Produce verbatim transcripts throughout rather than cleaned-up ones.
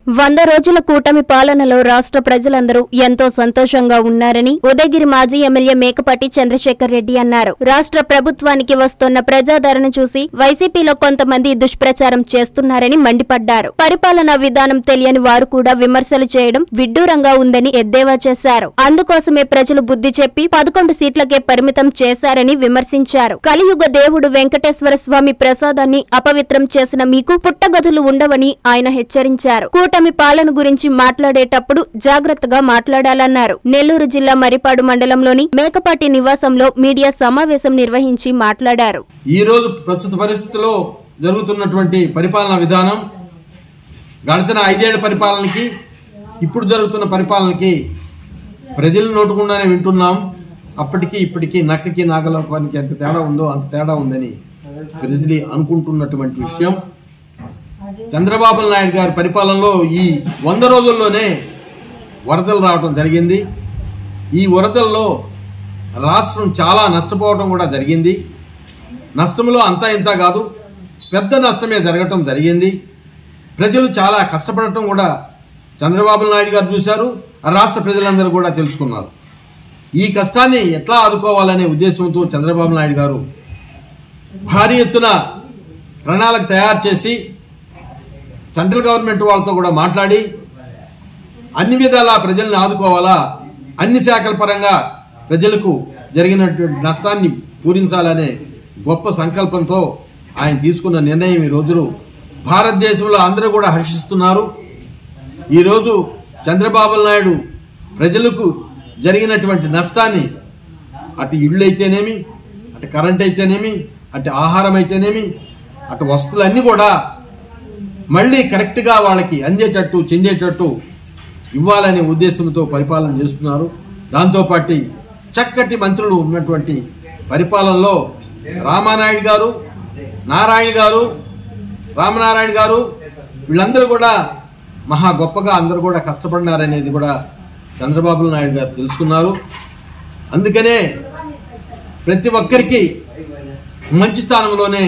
వంద రోజుల కూటమి పాలనలో రాష్ట్ర ప్రజలందరూ ఎంతో సంతోషంగా ఉన్నారని ఉదయగిరి మాజీ ఎమ్మెల్యే మేకపాటి చంద్రశేఖర్ రెడ్డి అన్నారు. రాష్ట్ర ప్రభుత్వానికి వస్తున్న ప్రజాదరణ చూసి వైసీపీలో కొంతమంది దుష్ప్రచారం చేస్తున్నారని మండిపడ్డారు. పరిపాలనా విధానం తెలియని వారు కూడా విమర్శలు చేయడం విడ్డూరంగా ఉందని ఎద్దేవా చేశారు. అందుకోసమే ప్రజలు బుద్ధి చెప్పి పదకొండు సీట్లకే పరిమితం చేశారని విమర్శించారు. కలియుగ దేవుడు వెంకటేశ్వర స్వామి ప్రసాదాన్ని అపవిత్రం చేసిన మీకు పుట్టగదులు ఉండవని ఆయన హెచ్చరించారు. కూటమి పాలన గురించి మాట్లాడేటప్పుడు జాగ్రత్తగా మాట్లాడాలన్నారు. నెల్లూరు జిల్లా మరిపాడు మండలంలోని మేకపాటి నివాసంలో మీడియా సమావేశం నిర్వహించి మాట్లాడారు. ఈ రోజు ప్రస్తుత పరిస్థితుల్లో జరుగుతున్నటువంటి పరిపాలనా విధానం గడిచిన ఐదేళ్ల పరిపాలనకి ఇప్పుడు జరుగుతున్న పరిపాలనకి ప్రజలు నోటుకుండానే వింటున్నాం. అప్పటికి ఇప్పటికీ నక్కకి నాగలోకానికి ఎంత తేడా ఉందో అంత తేడా ఉందని ప్రజలు అనుకుంటున్నటువంటి విషయం. చంద్రబాబు నాయుడు గారి పరిపాలనలో ఈ వంద రోజుల్లోనే వరదలు రావడం జరిగింది. ఈ వరదల్లో రాష్ట్రం చాలా నష్టపోవడం కూడా జరిగింది. నష్టంలో అంతా ఇంత కాదు, పెద్ద నష్టమే జరగటం జరిగింది. ప్రజలు చాలా కష్టపడటం కూడా చంద్రబాబు నాయుడు గారు చూశారు, రాష్ట్ర ప్రజలందరూ కూడా తెలుసుకున్నారు. ఈ కష్టాన్ని ఎట్లా ఆదుకోవాలనే ఉద్దేశంతో చంద్రబాబు నాయుడు గారు భారీ ఎత్తున ప్రణాళిక తయారు చేసి సెంట్రల్ గవర్నమెంట్ వాళ్ళతో కూడా మాట్లాడి అన్ని విధాలా ప్రజల్ని ఆదుకోవాలా, అన్ని శాఖల పరంగా ప్రజలకు జరిగినటువంటి నష్టాన్ని పూరించాలనే గొప్ప సంకల్పంతో ఆయన తీసుకున్న నిర్ణయం ఈ రోజు భారతదేశంలో అందరూ కూడా హర్షిస్తున్నారు. ఈరోజు చంద్రబాబు నాయుడు ప్రజలకు జరిగినటువంటి నష్టాన్ని అటు ఇళ్ళు అయితేనేమి, అటు కరెంట్ అయితేనేమి, అటు ఆహారం అయితేనేమి, అటు వస్తువులన్నీ కూడా మళ్లీ కరెక్ట్ గా వాళ్ళకి అందేటట్టు చెందేటట్టు ఇవ్వాలనే ఉద్దేశంతో పరిపాలన చేస్తున్నారు. దాంతోపాటు చక్కటి మంత్రులు ఉన్నటువంటి పరిపాలనలో రామానాయుడు గారు, నారాయణ గారు, రామనారాయణ గారు వీళ్ళందరూ కూడా మహా గొప్పగా అందరూ కూడా కష్టపడినారనేది కూడా చంద్రబాబు నాయుడు గారు తెలుసుకున్నారు. అందుకనే ప్రతి ఒక్కరికి మంచి స్థానంలోనే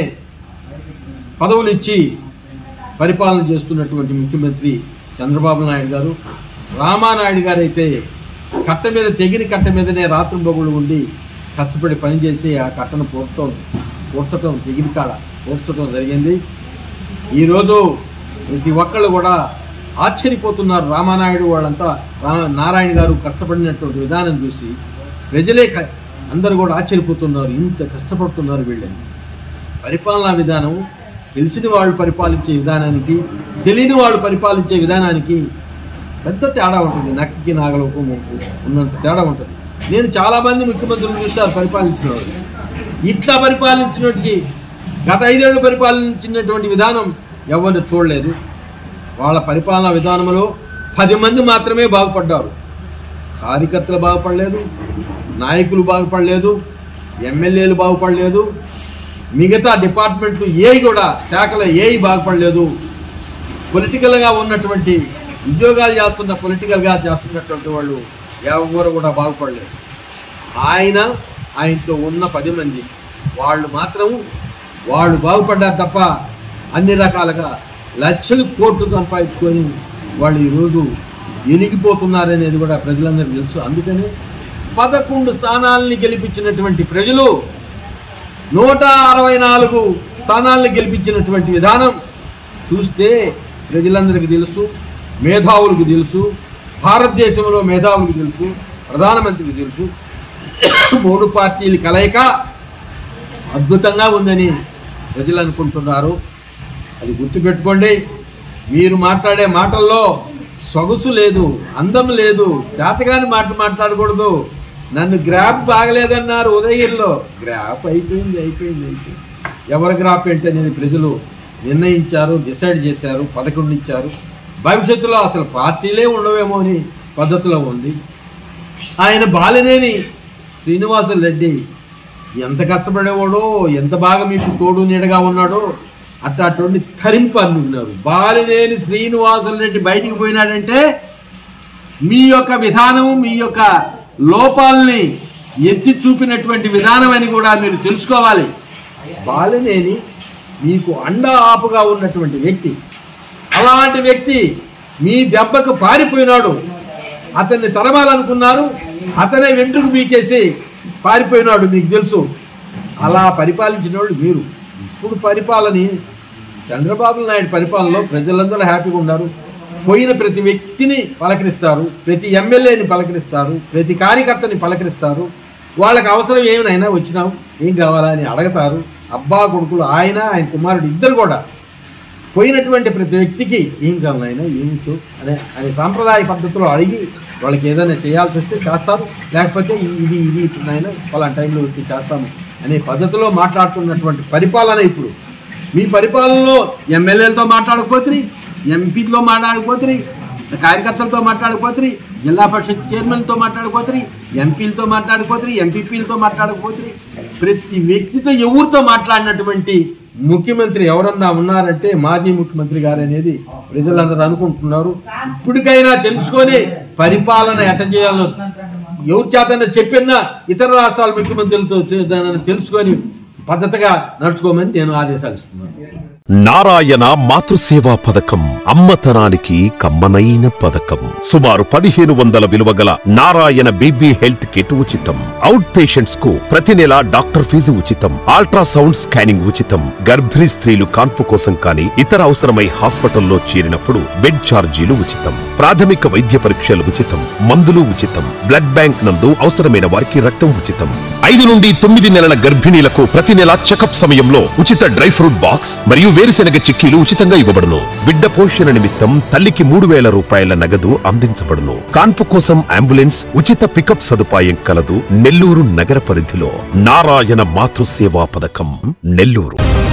పదవులు ఇచ్చి పరిపాలన చేస్తున్నటువంటి ముఖ్యమంత్రి చంద్రబాబు నాయుడు గారు. రామానాయుడు గారు అయితే కట్ట మీద తెగిన కట్ట మీదనే రాత్రి బొగులు ఉండి కష్టపడి పనిచేసి ఆ కట్టను పూర్చడం పూడ్చడం తెగిన కాడ పూడ్చడం జరిగింది. ఈరోజు ప్రతి ఒక్కళ్ళు కూడా ఆశ్చర్యపోతున్నారు. రామానాయుడు వాళ్ళంతా నారాయణ గారు కష్టపడినటువంటి విధానం చూసి ప్రజలే అందరూ కూడా ఆశ్చర్యపోతున్నారు. ఇంత కష్టపడుతున్నారు వీళ్ళని. పరిపాలనా విధానం తెలిసిన వాళ్ళు పరిపాలించే విధానానికి, తెలియని వాళ్ళు పరిపాలించే విధానానికి పెద్ద తేడా ఉంటుంది. నక్కకి నాగలోకం ఉన్నంత తేడా ఉంటుంది. నేను చాలా మంది ముఖ్యమంత్రులు చూశారు పరిపాలించిన వాళ్ళు. ఇట్లా పరిపాలించినటువంటి గత ఐదేళ్లు పరిపాలించినటువంటి విధానం ఎవరు చూడలేదు. వాళ్ళ పరిపాలనా విధానంలో పది మంది మాత్రమే బాగుపడ్డారు. కార్యకర్తలు బాగుపడలేదు, నాయకులు బాగుపడలేదు, ఎమ్మెల్యేలు బాగుపడలేదు, మిగతా డిపార్ట్మెంట్లు ఏవి కూడా శాఖలు ఏవి బాగుపడలేదు. పొలిటికల్గా ఉన్నటువంటి ఉద్యోగాలు చేస్తున్న పొలిటికల్గా చేస్తున్నటువంటి వాళ్ళు ఎవరు కూడా బాగుపడలేదు. ఆయన ఆయనతో ఉన్న పది మంది వాళ్ళు మాత్రం వాళ్ళు బాగుపడ్డారు తప్ప అన్ని రకాలుగా లక్షలు కోట్లు సంపాదించుకొని వాళ్ళు ఈరోజు ఎనిగిపోతున్నారనేది కూడా ప్రజలందరికీ తెలుసు. అందుకనే పదకొండు స్థానాలని గెలిపించినటువంటి ప్రజలు నూట అరవై నాలుగు స్థానాలను గెలిపించినటువంటి విధానం చూస్తే ప్రజలందరికీ తెలుసు, మేధావులకు తెలుసు, భారతదేశంలో మేధావులకు తెలుసు, ప్రధానమంత్రికి తెలుసు. మూడు పార్టీల కలయిక అద్భుతంగా ఉందని ప్రజలు అనుకుంటున్నారు. అది గుర్తుపెట్టుకోండి. మీరు మాట్లాడే మాటల్లో సొగసు లేదు, అందం లేదు, జాతకాన్ని మాట మాట్లాడకూడదు. నన్ను గ్రాఫ్ బాగలేదన్నారు ఉదయగిరిలో. గ్రాఫ్ అయిపోయింది అయిపోయింది అయిపోయింది ఎవరి గ్రాఫ్ ఏంటనేది ప్రజలు నిర్ణయించారు, డిసైడ్ చేశారు, పదకొండు ఇచ్చారు. భవిష్యత్తులో అసలు పార్టీలే ఉండవేమో అని పద్ధతిలో ఉంది. ఆయన బాలినేని శ్రీనివాసులు రెడ్డి ఎంత కష్టపడేవాడో, ఎంత బాగా మీకు తోడు నీడగా ఉన్నాడో అట్లాంటి కరింపు అనుకున్నారు. బాలినేని శ్రీనివాసులు రెడ్డి బయటికి పోయినాడంటే మీ యొక్క విధానం, మీ యొక్క లోపాలని ఎత్తి చూపినటువంటి విధానం అని కూడా మీరు తెలుసుకోవాలి. బాలినేని మీకు అండా ఆపుగా ఉన్నటువంటి వ్యక్తి. అలాంటి వ్యక్తి మీ దెబ్బకు పారిపోయినాడు, అతన్ని తరమాలనుకున్నారు, అతనే వెంట్రుకు మీకేసి పారిపోయినాడు, మీకు తెలుసు. అలా పరిపాలించిన వాళ్ళు మీరు. ఇప్పుడు పరిపాలన చంద్రబాబు నాయుడు పరిపాలనలో ప్రజలందరూ హ్యాపీగా ఉన్నారు. పోయిన ప్రతి వ్యక్తిని పలకరిస్తారు, ప్రతి ఎమ్మెల్యేని పలకరిస్తారు, ప్రతి కార్యకర్తని పలకరిస్తారు. వాళ్ళకి అవసరం ఏమైనా వచ్చినాం, ఏం కావాలా అని అడగతారు. అబ్బా కొడుకులు ఆయన ఆయన కుమారుడు ఇద్దరు కూడా పోయినటువంటి ప్రతి వ్యక్తికి ఏం కావాలైనా ఏమిటో అనే అనే సాంప్రదాయ పద్ధతిలో అడిగి వాళ్ళకి ఏదైనా చేయాల్సి వస్తే చేస్తారు, లేకపోతే ఇది ఇది నాయన పలానా టైంలో వచ్చి చేస్తాము అనే పద్ధతిలో మాట్లాడుతున్నటువంటి పరిపాలన ఇప్పుడు. మీ పరిపాలనలో ఎమ్మెల్యేలతో మాట్లాడకపోతే, ఎంపీతో మాట్లాడకపోతే, కార్యకర్తలతో మాట్లాడకపోతే, జిల్లా పరిషత్ చైర్మన్తో మాట్లాడకపోతే, ఎంపీలతో మాట్లాడకపోతే, ఎంపీపీలతో మాట్లాడకపోతే, ప్రతి వ్యక్తితో ఎవరితో మాట్లాడినటువంటి ముఖ్యమంత్రి ఎవరన్నా ఉన్నారంటే మాజీ ముఖ్యమంత్రి గారు అనేది ప్రజలందరూ అనుకుంటున్నారు. ఇప్పటికైనా తెలుసుకొని పరిపాలన ఎట్ట చేయాలో ఎవరి చేతన్నా చెప్పినా ఇతర రాష్ట్రాల ముఖ్యమంత్రులతో తెలుసుకొని పద్ధతిగా నడుచుకోమని నేను ఆదేశాలు ఇస్తున్నాను. నారాయణ మాతృసేవా పథకం అమ్మతనానికి కమ్మనైన పథకం. సుమారు పదిహేను వందల విలువ గల నారాయణ బేబీ హెల్త్ కిట్ ఉచితం. అవుట్ పేషెంట్స్ కు ప్రతి నెల డాక్టర్ ఫీజు ఉచితం. అల్ట్రాసౌండ్ స్కానింగ్ ఉచితం. గర్భిణీ స్త్రీలు కాన్పు కోసం కానీ ఇతర అవసరమై హాస్పిటల్లో చేరినప్పుడు బెడ్ ఛార్జీలు ఉచితం. ప్రాథమిక వైద్య పరీక్షలు ఉచితం. మందులు ఉచితం. బ్లడ్ బ్యాంక్ నందు అవసరమైన వారికి రక్తం ఉచితం. ఐదు నుండి తొమ్మిది నెలల గర్భిణీలకు ప్రతి నెల చెకప్ సమయంలో ఉచిత డ్రై ఫ్రూట్ బాక్స్ మరియు వేరుశెనగ చిక్కీలు ఉచితంగా ఇవ్వబడును. బిడ్డ పోషణ నిమిత్తం తల్లికి మూడు వేల రూపాయల నగదు అందించబడును. కాన్పు కోసం అంబులెన్స్ ఉచిత పికప్ సదుపాయం కలదు. నెల్లూరు నగర పరిధిలో నారాయణ మాతృసేవా పథకం, నెల్లూరు.